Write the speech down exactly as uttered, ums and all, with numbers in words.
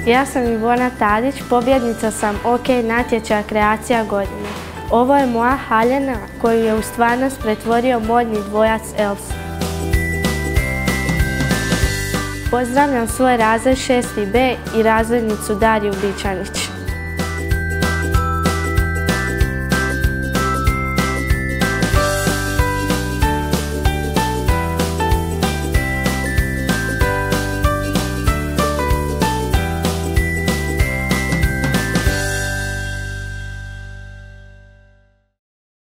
Ja sam Ivona Tadić, pobjednica sam OK natječaja Kreacija godine. Ovo je moja haljina koju je u stvarnost pretvorio modni dvojac Elsa. Pozdravljam svoj razred šesti B i razrednicu Dariju Bičanić.